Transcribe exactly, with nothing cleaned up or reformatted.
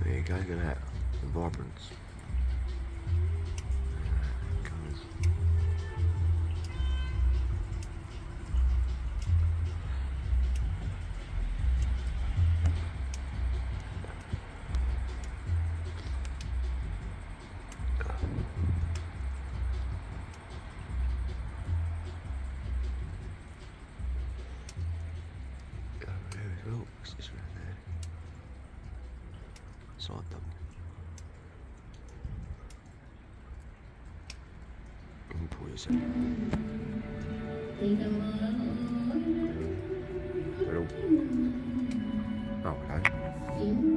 There you go, look at that, the vibrance. Colours. Oh, what's this around there? Side double. And pull yourself. Hello. Oh, hello.